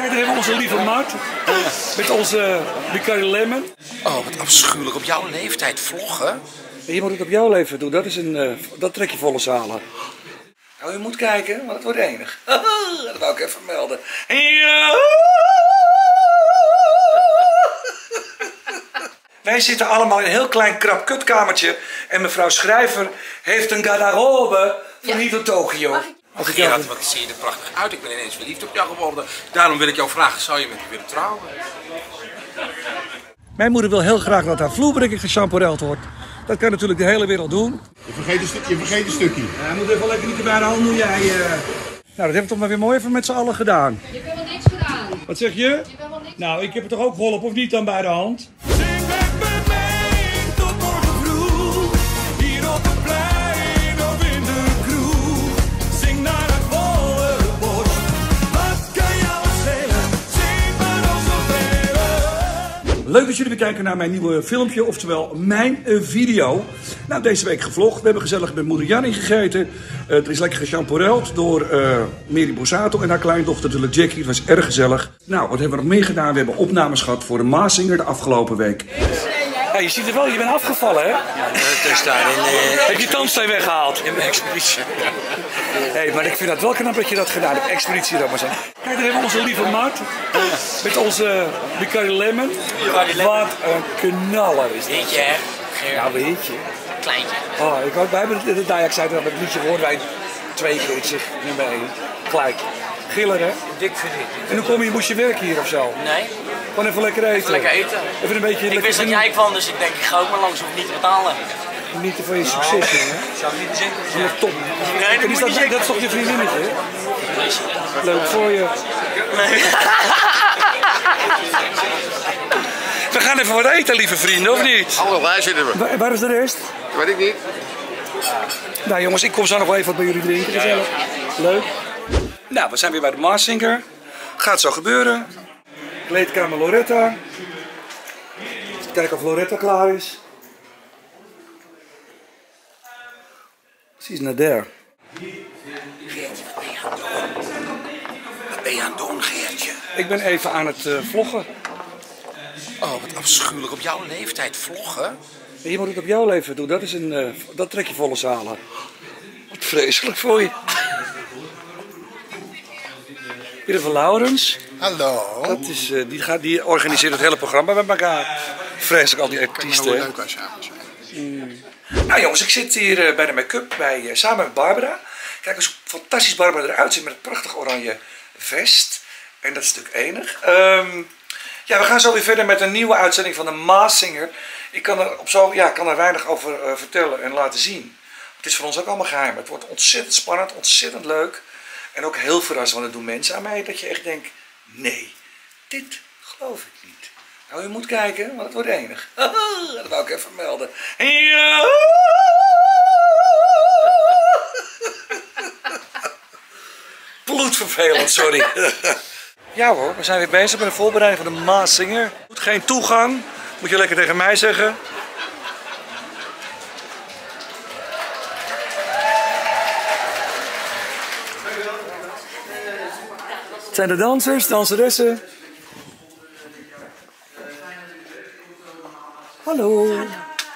Kijk, daar hebben we onze lieve Mart. Met onze Bacardi Lemon. Oh, wat afschuwelijk. Op jouw leeftijd vloggen? Je moet het op jouw leven doen. Dat trek je volle zalen. Nou, je moet kijken, want het wordt enig. Dat wou ik even melden. Ja. Wij zitten allemaal in een heel klein krap kutkamertje. En mevrouw Schrijver heeft een garderobe van hier tot Tokio. Gerard, wat zie je er prachtig uit. Ik ben ineens verliefd op jou geworden. Daarom wil ik jou vragen, zou je met me willen trouwen? Mijn moeder wil heel graag dat haar vloerbrekking geshampooreld wordt. Dat kan natuurlijk de hele wereld doen. Je vergeet een stukje. Ja, hij moet even lekker niet bij de hand doen jij. Nou, dat hebben we toch maar weer mooi even met z'n allen gedaan. Je hebt wel niks gedaan. Wat zeg je? Je hebt wel niks. Nou, ik heb het toch ook geholpen, of niet dan bij de hand? Zing met mij tot morgen vroeg, hier op het plein of in de kroeg. Zing naar het volle bos, wat kan jou schelen, zing maar nog zoveel. Leuk dat jullie weer kijken naar mijn nieuwe filmpje, oftewel mijn video. Nou, deze week gevlogd. We hebben gezellig met moeder Jannie gegeten. Er is lekker geshampooreld door Mary Bosato en haar kleindochter natuurlijk Jackie. Het was erg gezellig. Nou, wat hebben we nog meer gedaan? We hebben opnames gehad voor de Maas Singer de afgelopen week. Ja, je ziet er wel, je bent afgevallen, hè? Ja, dus daarin... Heb je tandsteen weggehaald? in mijn expeditie. Hé, maar ik vind dat wel knap dat je dat gedaan hebt. Expeditie dan maar zijn. Kijk, daar hebben we onze lieve Mart. Met onze Bacardi Lemon. Wat een knaller is dit. Weet je, hè? Ja, weet je. Kleintje. Oh, wij hebben de Ajax uit het liedje gehoord. Wij 2 keer, ik zeg nummer 1. Gelijk. Giller, hè? Dik verdiend. En hoe kom je, moest je werken hier of zo? Nee, Gewoon even lekker eten. even lekker eten. Even een beetje Ik wist dat jij kwam, dus ik denk ik ga ook maar langs, hoef niet te betalen. genieten van je succes, hè? Zou ik niet zeker Dat is top. Nee, En is dat is toch je vriendinnetje, hè? Leuk voor je. Nee. We gaan even wat eten, lieve vrienden, of niet? Allerlei zitten we. Waar is de rest? Weet ik niet. Nou jongens, ik kom zo nog wel even wat bij jullie drinken. Gezellig. Leuk. Nou, we zijn weer bij de Maas Singer. Gaat zo gebeuren. Kleedkamer Loretta. Kijken of Loretta klaar is. Precies naar daar. Geertje, wat ben je aan het doen? Wat ben je aan het doen, Geertje? Ik ben even aan het vloggen. Oh, wat afschuwelijk. Op jouw leeftijd vloggen? Je moet het op jouw leven doen. Dat trek je volle zalen. Wat vreselijk voor je. Pieter van Laurens. Hallo. Dat is, die organiseert het hele programma met elkaar. Vreselijk, al die Kijk maar artiesten. hoe hè. leuk wij samen zijn. Nou jongens, ik zit hier bij de make-up samen met Barbara. Kijk eens hoe fantastisch Barbara eruit ziet met het prachtig oranje vest. En dat is natuurlijk enig. Ja, we gaan zo weer verder met een nieuwe uitzending van de Maas Singer. Ik kan er weinig over vertellen en laten zien. Het is voor ons ook allemaal geheim. Het wordt ontzettend spannend, ontzettend leuk. En ook heel verrassend, want er doen mensen aan mij dat je echt denkt... Nee, dit geloof ik niet. Nou, je moet kijken, want het wordt enig. Dat wou ik even melden. Ja. Bloedvervelend, sorry. Ja hoor, we zijn weer bezig met de voorbereiding van de Maas Singer. Geen toegang, moet je lekker tegen mij zeggen. Het zijn de dansers, danseressen. Hallo. Deze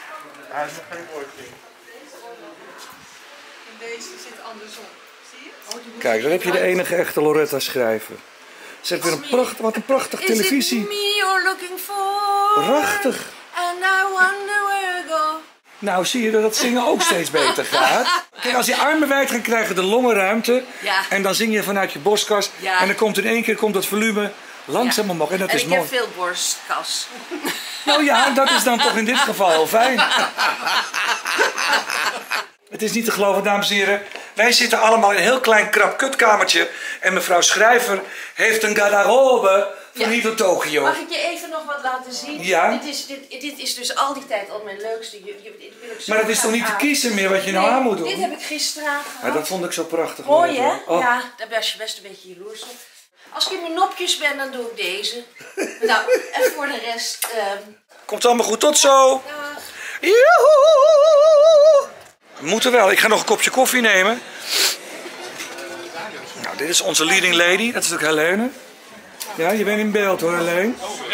zit andersom. Zie je? Kijk, daar heb je de enige echte Loretta Schrijver. Ze heeft weer wat een prachtig televisie. Is it me you're looking for? Prachtig. And I wonder where I go. Nou, zie je dat het zingen ook steeds beter gaat. Kijk, als je armen wijd gaan krijgen de longen ruimte. Ja. En dan zing je vanuit je borstkas. Ja. En dan komt in één keer dat volume langzaam omhoog. En dat is ik mooi. heb veel borstkas. Nou ja, dat is dan toch in dit geval heel fijn. Het is niet te geloven, dames en heren. Wij zitten allemaal in een heel klein krap kutkamertje. En mevrouw Schrijver heeft een garderobe van hier tot Tokio. Mag ik je even nog wat laten zien? Ja. Dit is dus al die tijd al mijn leukste. Dit wil ik zo Maar het is toch niet te graag kiezen meer wat je nou aan moet doen? Dit heb ik gisteravond Ja, gehad. dat vond ik zo prachtig. Mooi hè? Oh. Ja, daar was je best een beetje jaloers op. Als ik in mijn nopjes ben, dan doe ik deze. Nou, en voor de rest... Komt allemaal goed, tot zo. dag. Joehoe. We moeten wel, ik ga nog een kopje koffie nemen. Nou, dit is onze leading lady, dat is natuurlijk Helene. Ja, je bent in beeld hoor, alleen.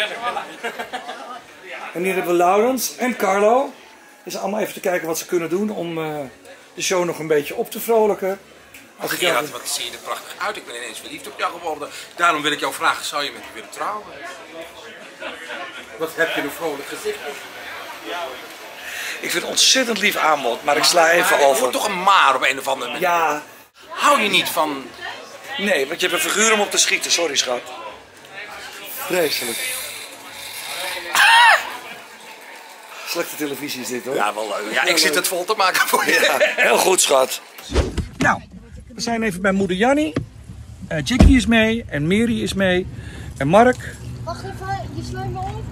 En hier hebben we Laurens en Carlo. Dus allemaal even te kijken wat ze kunnen doen om de show nog een beetje op te vrolijken. Als ik Gerard, wat zie je er prachtig uit. Ik ben ineens verliefd op jou geworden. Daarom wil ik jou vragen, zou je met me willen trouwen? Wat heb je een vrolijk gezicht? Ik vind het ontzettend lief aanbod, maar ik sla even Het over. wordt toch een maar op een of andere manier. Ja, Hou je niet van... nee, want je hebt een figuur om op te schieten. Sorry, schat. Vreselijk. Slechte televisie is dit hoor. Ja, wel leuk. Ja, ik zit het vol te maken voor je. Ja, heel goed, schat. Nou, we zijn even bij moeder Jannie. Jackie is mee en Mary is mee. En Mark. Wacht even, je sluit me op.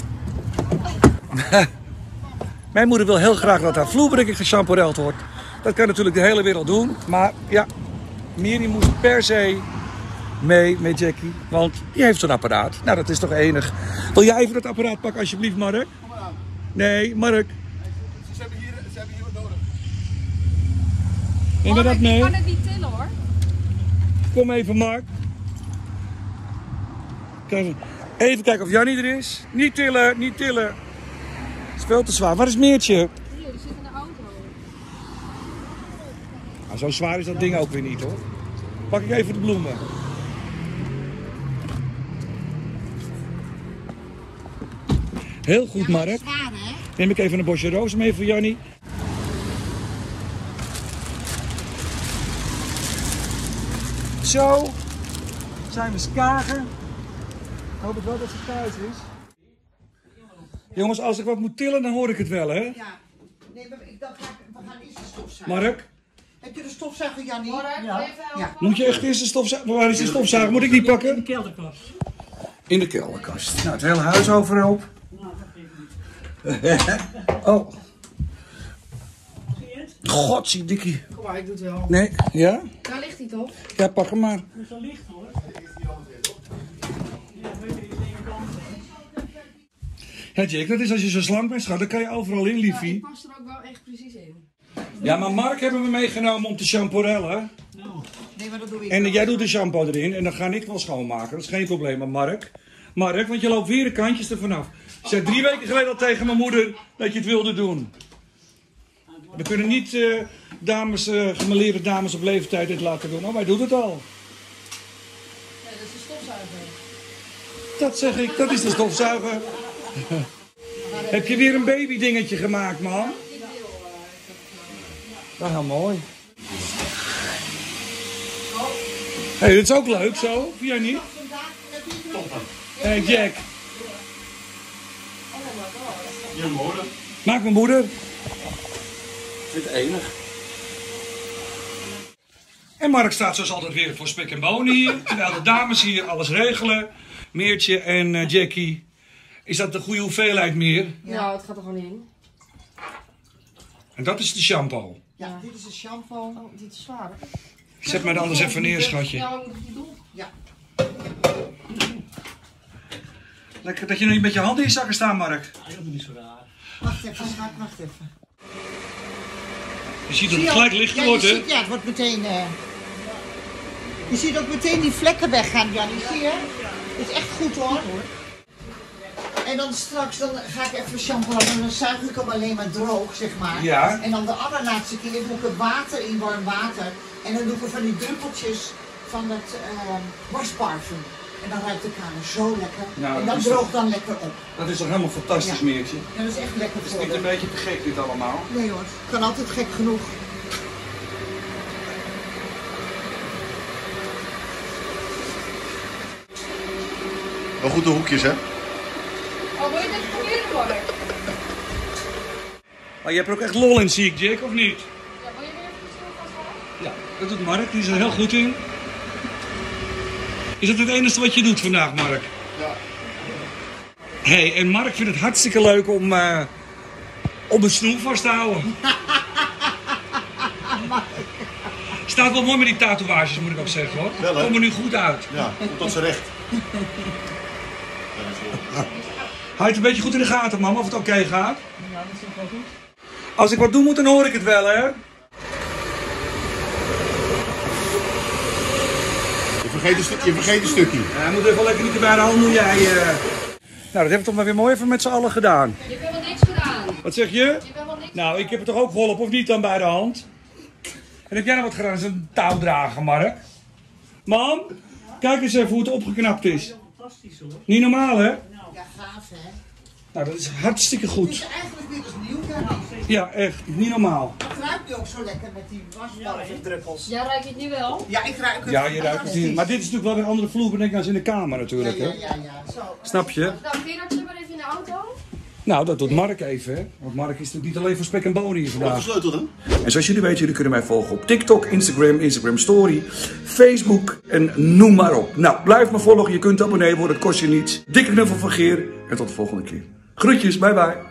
Mijn moeder wil heel graag dat haar vloerbedekking gechamporeeld wordt. Dat kan natuurlijk de hele wereld doen. Maar ja, Mary moest per se mee met Jackie. Want die heeft zo'n apparaat. Nou, dat is toch enig. Wil jij even dat apparaat pakken alsjeblieft, Mark? Nee, Mark. Ze hebben hier wat nodig. Neem je dat mee? Ik kan het niet tillen hoor. Kom even, Mark. Kijk, even kijken of Jannie er is. Niet tillen, niet tillen. Het is veel te zwaar. Waar is Meertje? Hier, die zit in de auto. Nou, zo zwaar is dat ding ook weer niet hoor. Pak ik even de bloemen. Heel goed, Mark. Neem ik even een bosje roos mee voor Jannie. Zo zijn we skagen. Ik hoop wel dat ze thuis is. Jongens, als ik wat moet tillen, dan hoor ik het wel, hè? Ja, nee, we gaan eerst de stofzuigen. Mark, Heb je de stofzuiger, Jannie? Ja. moet je echt eerst de stofzuiger... Waar is de stofzuiger? Moet ik die pakken? In de kelderkast. In de kelderkast. Nou, het hele huis overhoop. Oh. God, zie dikkie. Kom maar, ik doe het wel. Nee, ja? Daar ligt hij toch? Ja, pak hem maar. Ja, Jake, dat is als je zo slank bent, schat. Dan kan je overal in, liefie. Ik pas er ook wel echt precies in. Ja, maar Mark hebben we meegenomen om te champorellen. Nee, maar dat doe ik En wel. jij doet de shampoo erin en dan ga ik wel schoonmaken. Dat is geen probleem. Maar Mark, want je loopt weer de kantjes er vanaf. Je zei 3 weken geleden al tegen mijn moeder dat je het wilde doen. We kunnen niet gemêleerde dames op leeftijd dit laten doen. Oh, wij doen het al. Ja, dat is de stofzuiger. Dat zeg ik, dat is de stofzuiger. Heb je weer een babydingetje gemaakt, man? Dat is heel mooi. Hé, dat is ook leuk zo, vind jij niet? Hé, Jack. Je moeder. Maak mijn moeder. Ik vind het enig. En Mark staat zoals altijd weer voor spek en bonen hier. Terwijl de dames hier alles regelen. Meertje en Jackie. Is dat de goede hoeveelheid meer? Ja, het gaat er gewoon in. En dat is de shampoo. Ja, dit is de shampoo. Oh, dit is zwaar. Zet mij er anders even neer, schatje. Ja, hoe moet ik die doen? Ja. Lekker dat je nu met je handen in je zakken staat, Mark. Wacht even, schat, wacht even. Je ziet dat Zie het je gelijk al? lichter Ja, wordt, je hè? ziet, ja, het wordt meteen... Je ziet ook meteen die vlekken weggaan, Jannie. Zie je? Het is echt goed, hoor. En dan straks dan ga ik even shampoo en dan zuig ik hem alleen maar droog, zeg maar. Ja. En dan de allerlaatste keer doe ik het water in warm water. En dan doe ik er van die druppeltjes van dat wasparfum. En dan ruikt de kamer zo lekker. Nou, en dat dan is droogt dan lekker op. Dat is toch helemaal fantastisch, Ja. Meertje? Ja, dat is echt lekker Is voor het niet me. een beetje te gek dit allemaal? Nee hoor, kan altijd gek genoeg. Wel goed de hoekjes, hè? Oh, wil je dit proberen, Mark? Maar je hebt er ook echt lol in, zie ik, Jake, of niet? Ja, wil je weer even de stoel vasthouden? Ja, dat doet Mark. Die is er heel goed in. Is dat het enige wat je doet vandaag, Mark? Ja. Hé, en Mark vindt het hartstikke leuk om een snoer vast te houden. Staat wel mooi met die tatoeages, moet ik ook zeggen, hoor. Wel, hè? Komt er nu goed uit. Ja, komt tot zijn recht. Houd het een beetje goed in de gaten, mama, of het oké gaat. Ja, dat is wel goed. Als ik wat doe moet, dan hoor ik het wel, hè. Je Je vergeet een stukje. Hij moet even lekker niet bij de hand doen, jij. Nou, dat hebben we toch maar weer mooi even met z'n allen gedaan. Je hebt helemaal niks gedaan. Wat zeg je? Je hebt helemaal niks. Nou, ik heb het toch ook geholpen, of niet dan bij de hand? En heb jij nou wat gedaan? Dat is een touwdrager, Mark. Mam, kijk eens even hoe het opgeknapt is. Fantastisch hoor. Niet normaal, hè? Ja, gaaf hè. Nou, dat is hartstikke Het goed. is eigenlijk weer als nieuw, Jannie. Ja, echt. Niet normaal. Het ruikt nu ook zo lekker met die wasdruppels. Ja, ruik je het nu wel? Ja, ik ruik het. Ja, je ruikt het niet. Maar dit is natuurlijk wel weer een andere vloer als in de kamer natuurlijk, hè? Ja. Zo. Snap je? Nou, Gerard, zet maar even in de auto. Nou, dat doet Mark even, hè? Want Mark is natuurlijk niet alleen voor spek en bonen hier Wat vandaag. versleuteld hè? En zoals jullie weten, jullie kunnen mij volgen op TikTok, Instagram Story, Facebook en noem maar op. Nou, blijf me volgen, je kunt abonnee worden, het kost je niets. Dikke knuffel van Geer en tot de volgende keer. Groetjes, bye bye.